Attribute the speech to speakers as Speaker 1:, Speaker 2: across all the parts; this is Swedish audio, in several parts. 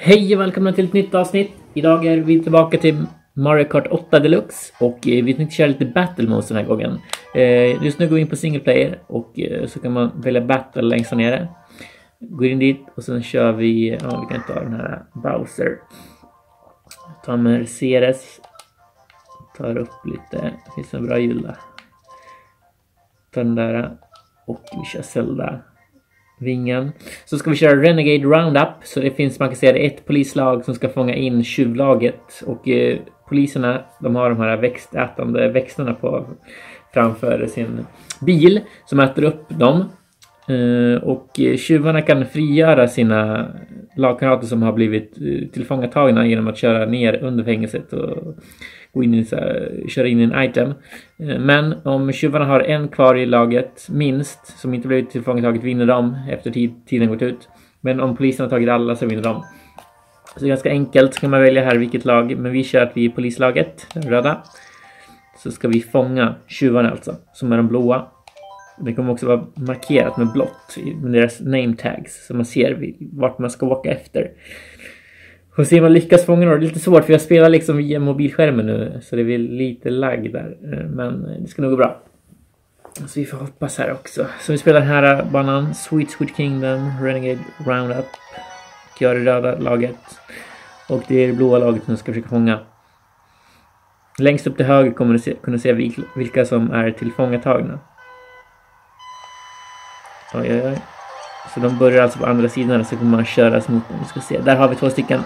Speaker 1: Hej och välkomna till ett nytt avsnitt. Idag är vi tillbaka till Mario Kart 8 Deluxe och vi tänkte köra lite battle modes den här gången. Just nu går vi in på single player och så kan man välja battle längst nere. Går in dit och sen kör vi, vi kan ta den här Bowser. Ta Mercedes. Tar upp lite, det finns en bra hjul där. Ta den där och vi kör Zelda. Vingen. Så ska vi köra Renegade Roundup. Så det finns, man kan säga, ett polislag som ska fånga in tjuvlaget. Och poliserna, de har de här växtätande växterna på framför sin bil som äter upp dem. Och tjuvarna kan frigöra sina lagkamrater som har blivit tillfångatagna genom att köra ner under fängelset och gå in i köra in i en item. Men om tjuvarna har en kvar i laget minst som inte blivit tillfångataget, vinner de efter tiden gått ut. Men om polisen har tagit alla så vinner de. Så det är ganska enkelt, så kan man välja här vilket lag. Men vi kör att vi är polislaget, den röda. Så ska vi fånga tjuvarna alltså, som är de blåa. Det kommer också vara markerat med blått med deras name tags, så man ser vart man ska åka efter. Och se om man lyckas fånga några. Det är lite svårt för jag spelar liksom via mobilskärmen nu, så det är lite lagg där. Men det ska nog gå bra. Så vi får hoppas här också. Så vi spelar den här banan, Sweet Kingdom, Renegade Roundup. Gör det röda laget. Och det är det blåa laget som ska försöka fånga. Längst upp till höger kommer du kunna se vilka som är tillfångatagna. Oj. Så de börjar alltså på andra sidan, så kommer man köras mot dem. Vi ska se, där har vi 2 stycken.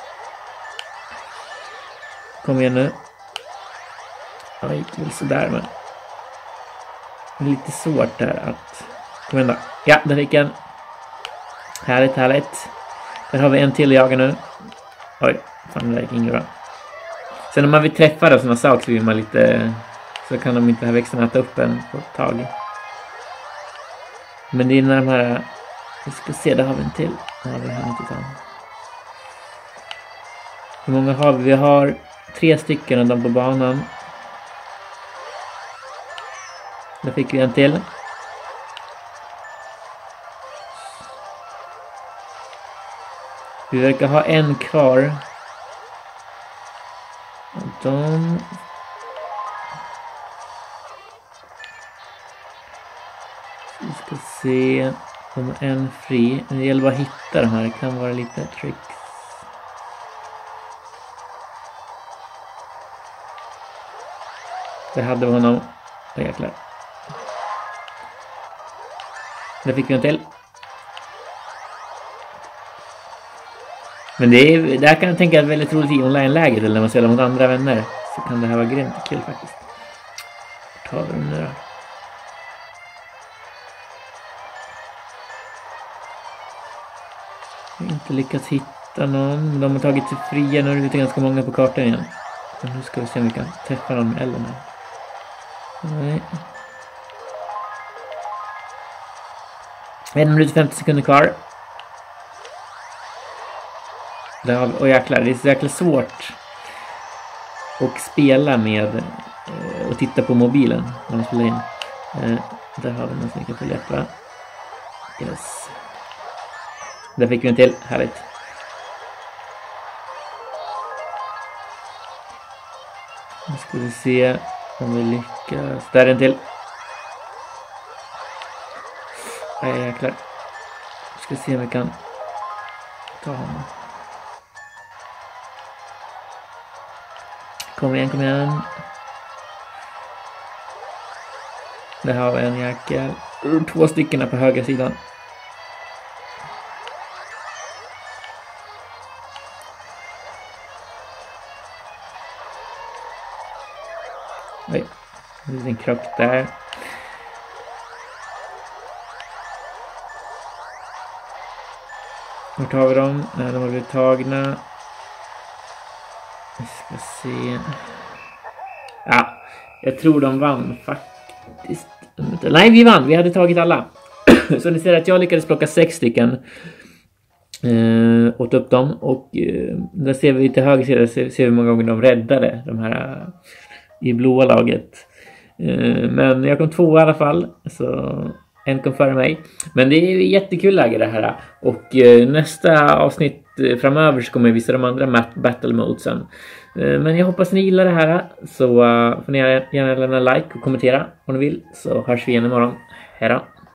Speaker 1: Kom igen nu. Oj, det är sådär, men det är lite svårt där att... Kom igen då. Ja, där fick jag en. Härligt. Där har vi en till jagar nu. Oj, fan det gick inget bra. Sen när man vill träffa det sådana saker så vill man lite... Så kan de inte ha växterna äta upp en på ett tag. Men det är när de här... Vi ska se, där har vi en till. Hur många har vi? Vi har 3 stycken av dem på banan. Där fick vi en till. Vi verkar ha en kvar. De... Vi ska se om en fri. Det gäller bara att hitta de här. Det kan vara lite tricks. Det hade vi honom. Jäklar. Där fick vi en till. Men det här kan jag tänka är väldigt roligt i online-läget. Eller när man spelar mot andra vänner. Så kan det här vara grymt kul faktiskt. Tar vi den nu då. Inte lyckats hitta någon. De har tagit sig fria. Nu är det lite ganska många på kartan igen. Men nu ska vi se om vi kan träffa någon med elden här. Nej. 1 minut och 50 sekunder kvar. Där har vi, jäklar, det är så jäkla svårt att spela med och titta på mobilen när man spelar in. Där har vi någon som kan följa upp. Yes. Där fick vi en till. Härligt. Nu ska vi se om vi lyckas. Där är en till. Jäklar. Vi ska se om vi kan ta honom. Kom igen. Där har vi en jäkel. 2 stycken på högra sidan. Oj, det är en krock där. Vart har vi dem? Nej, de har blivit tagna. Vi ska se. Ja, jag tror de vann faktiskt. Nej, vi vann. Vi hade tagit alla. Så ni ser att jag lyckades plocka 6 stycken. Åt upp dem. Och där ser vi till höger sida, ser vi hur många gånger de räddade de här i blåa laget. Men jag kom 2 i alla fall. Så en kom före mig. Men det är jättekul läge det här. Och nästa avsnitt framöver så kommer jag visa de andra battle modesen. Men jag hoppas ni gillar det här, så får ni gärna lämna like och kommentera om ni vill, så hörs vi igen imorgon. Hej då!